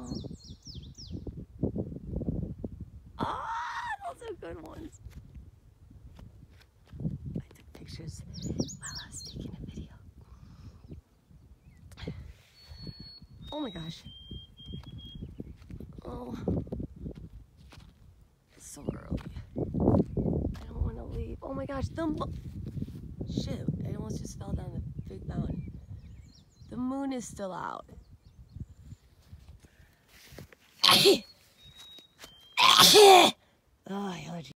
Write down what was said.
Oh. Ah, those are good ones. I took pictures while I was taking a video. Oh my gosh. Oh. It's so early. I don't want to leave. Oh my gosh. Shoot. I almost just fell down a big mountain. The moon is still out. Oh, allergy.